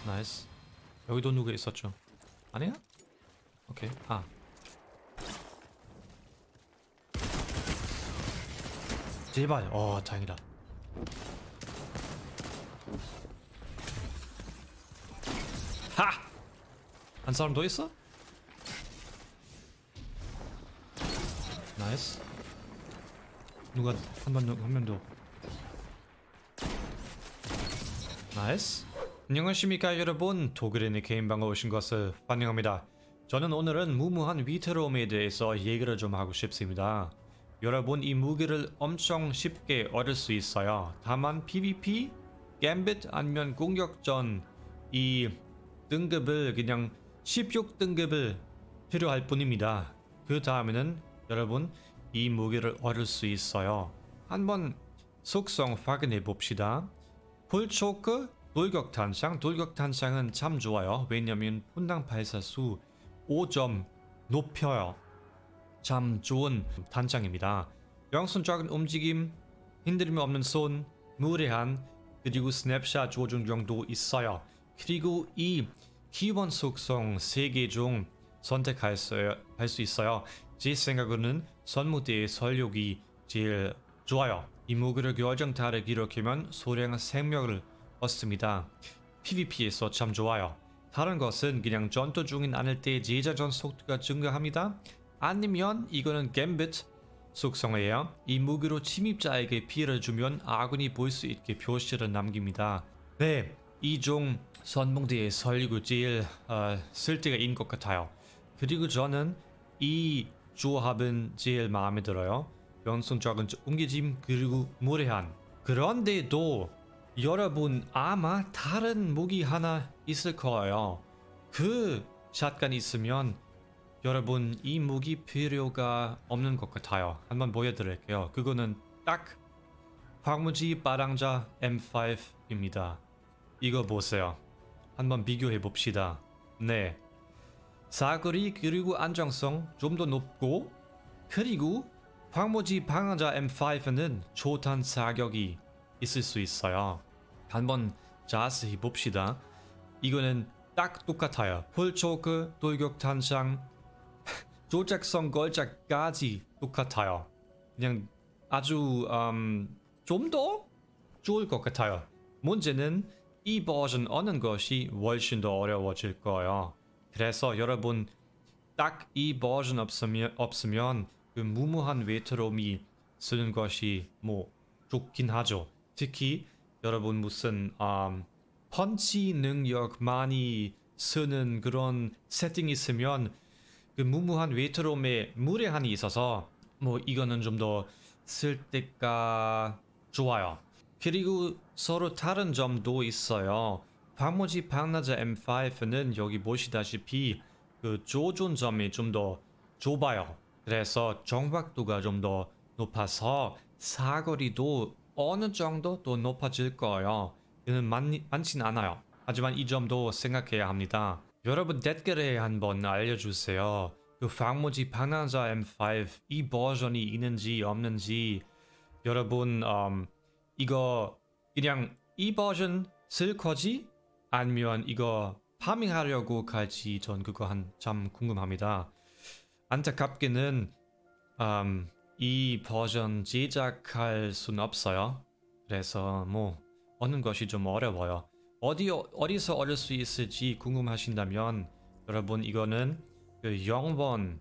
나이스. 여기도 누구 있었죠? 아니야? 오케이. 아. 제발. 다행이다. 하! 한 사람 더 있어? 나이스. 누가 한 명 더. 나이스. 안녕하십니까 여러분. 도그린의 게임방에 오신 것을 환영합니다. 저는 오늘은 무모한 위태로움에 대해서 얘기를 좀 하고 싶습니다. 여러분, 이 무기를 엄청 쉽게 얻을 수 있어요. 다만 PVP, 갬빗 아니면 공격전 이 등급을 그냥 16등급을 필요할 뿐입니다. 그 다음에는 여러분 이 무기를 얻을 수 있어요. 한번 속성 확인해 봅시다. 풀초크, 돌격탄창. 돌격탄창은 참 좋아요. 왜냐면 분당 발사수 5점 높여요. 참 좋은 탄창입니다. 영순적인 움직임, 흔들림 없는 손, 무례한, 그리고 스냅샷 조준경도 있어요. 그리고 이 기본 속성 3개 중 선택할 수 있어요. 제 생각으로는 선무대의 설력이 제일 좋아요. 이 무기를 결정타를 기록하면 소량의 생명을 얻습니다. PVP에서 참 좋아요. 다른 것은 그냥 전투 중인 않을 때 재자전 속도가 증가합니다. 아니면 이거는 갬빗 속성이에요. 이 무기로 침입자에게 피해를 주면 아군이 볼 수 있게 표시를 남깁니다. 네, 이 중 선봉대의 설리고 제일 쓸데가 있는 것 같아요. 그리고 저는 이 조합은 제일 마음에 들어요. 변성적인 움직임 그리고 무례한. 그런데도 여러분 아마 다른 무기 하나 있을 거예요. 그 샷건 있으면 여러분 이 무기 필요가 없는 것 같아요. 한번 보여드릴게요. 그거는 딱 황무지 빠랑자 M5입니다. 이거 보세요. 한번 비교해 봅시다. 네, 사거리 그리고 안정성 좀 더 높고, 그리고 황무지 방랑자 M5는 초탄 사격이 있을 수 있어요. 한번 자세히 봅시다. 이거는 딱 똑같아요. 풀초크, 돌격탄창, 조작성 걸작까지 똑같아요. 그냥 아주 좀 더 좋을 것 같아요. 문제는 이 버전 얻는 것이 훨씬 더 어려워질 거예요. 그래서 여러분 딱 이 버전 없으면 그 무모한 외트롬이 쓰는 것이 뭐 좋긴 하죠. 특히 여러분 무슨 펀치 능력 많이 쓰는 그런 세팅이 있으면 그 무모한 외트롬에 무례한이 있어서 뭐 이거는 좀 더 쓸 때가 좋아요. 그리고 서로 다른 점도 있어요. 황무지 방랑자 M5는 여기 보시다시피 그 조준점이 좀 더 좁아요. 그래서 정확도가 좀 더 높아서 사거리도 어느 정도 또 높아질 거예요. 이는 많진 않아요. 하지만 이 점도 생각해야 합니다. 여러분 댓글에 한번 알려주세요. 그 황무지 방랑자 M5 이 버전이 있는지 없는지. 여러분 이거 그냥 이 버전 쓸 거지? 아니면 이거 파밍하려고 갈지 전 그거 참 궁금합니다. 안타깝게는 이 버전 제작할 순 없어요. 그래서 뭐 얻는 것이 좀 어려워요. 어디서 얻을 수 있을지 궁금하신다면 여러분 이거는 그 영번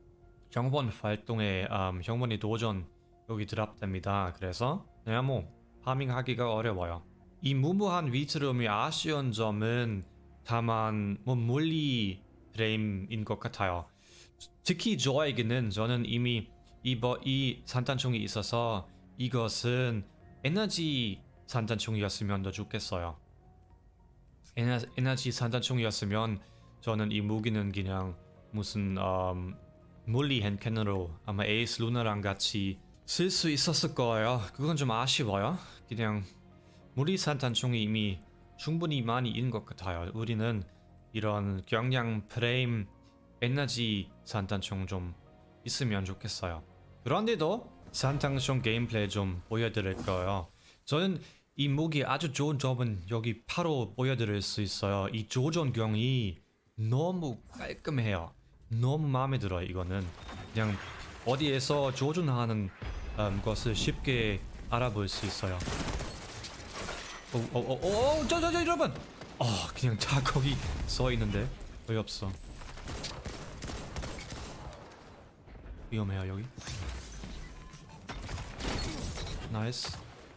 활동에 영번의 도전 여기 드랍됩니다. 그래서 그냥 뭐 파밍하기가 어려워요. 이 무모한 위트롬이 아쉬운 점은 다만 뭐 물리 프레임인 것 같아요. 특히 저는 이미 이 산탄총이 있어서 이것은 에너지 산탄총이었으면 더 좋겠어요. 에너지 산탄총이었으면 저는 이 무기는 그냥 무슨 물리 핸캔으로 아마 에이스 루나랑 같이 쓸 수 있었을 거예요. 그건 좀 아쉬워요. 그냥 물리 산탄총이 이미 충분히 많이 있는 것 같아요. 우리는 이런 경량 프레임 에너지 산탄총 좀 있으면 좋겠어요. 그런데도 산탄총 게임플레이 좀 보여드릴 거예요. 저는 이 무기 아주 좋은 점은 여기 바로 보여드릴 수 있어요. 이 조준경이 너무 깔끔해요. 너무 마음에 들어요. 이거는 그냥 어디에서 조준하는 것을 쉽게 알아볼 수 있어요. 저 여러분! 그냥 다 거기 써 있는데 왜 없어? 위험해요 여기. 나이스.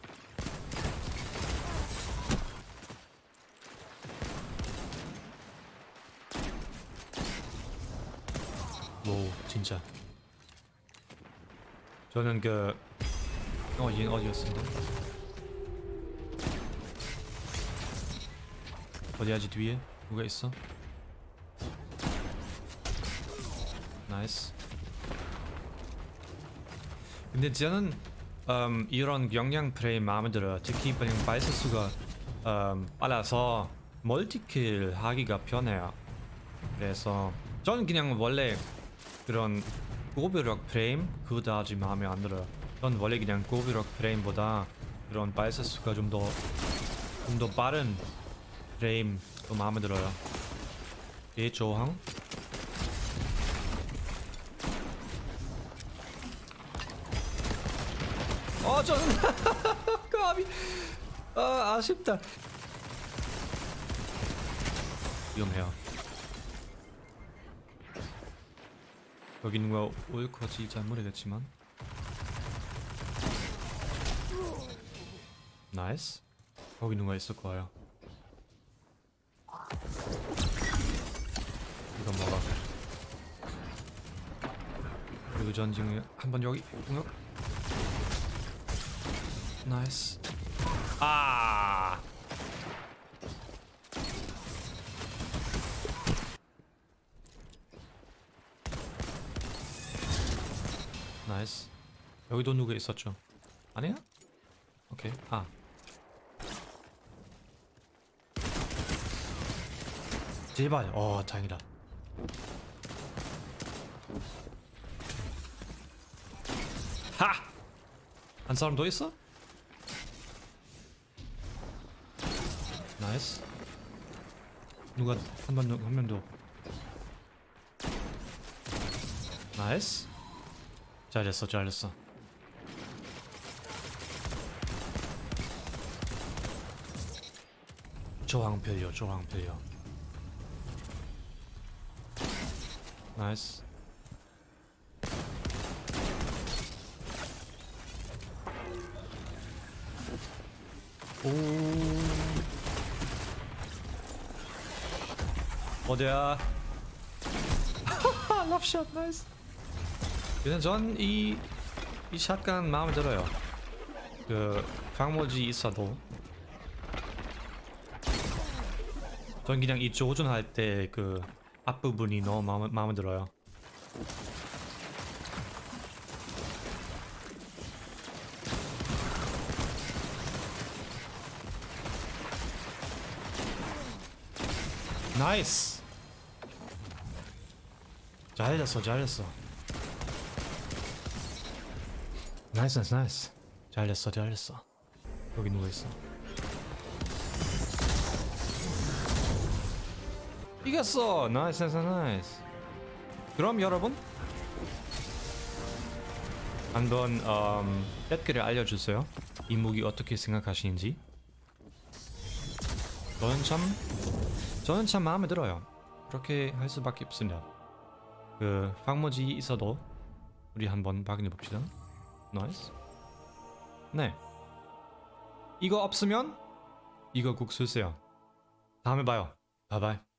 오 진짜. 저는 얘는 어디였습니다. 어디 아직 뒤에 누가 있어? 나이스. 근데 저는 이런 영양 프레임 마음에 들어요. 특히 그냥 발사수가 빨라서 멀티킬 하기가 편해요. 그래서 저는 그냥 원래 그런 고부력 프레임 그거 아직 마음에 안 들어요. 전 원래 그냥 고부력 프레임보다 그런 발사수가 좀 더 빠른 프레임 더 마음에 들어요. 저항? 저는 까비. 아쉽다. 위험해요. 여기 누가 올 거지 잘 모르겠지만. 나이스. 거기 누가 있을 거예요. 이거 먹어. 그리고 전징 한번 여기 공격. 나이스. 나이스. 여기도 누가 있었죠? 아니야? 오케이. 제발. 다행이다. 하! 한 사람 더 있어? 나이스. 누가 한 명 더. 나이스. 잘했어. 저항 별려. 나이스. 어디야? 럽샷 나이스. 일단 전 이 샷건 마음에 들어요. 광물지 있어도 전 그냥 이 조준할 때 앞부분이 너무 마음에 들어요. 나이스. 잘했어. 나이스. 잘했어. 여기 누가 있어? 이겼어. 나이스. 그럼 여러분 한번 댓글에 알려주세요. 이 무기 어떻게 생각하시는지. 저는 참 마음에 들어요. 그렇게 할 수밖에 없습니다. 황무지 있어도 우리 한번 확인해 봅시다. 나이스. 네. 이거 없으면 이거 꼭 쓰세요. 다음에 봐요. 바이바이.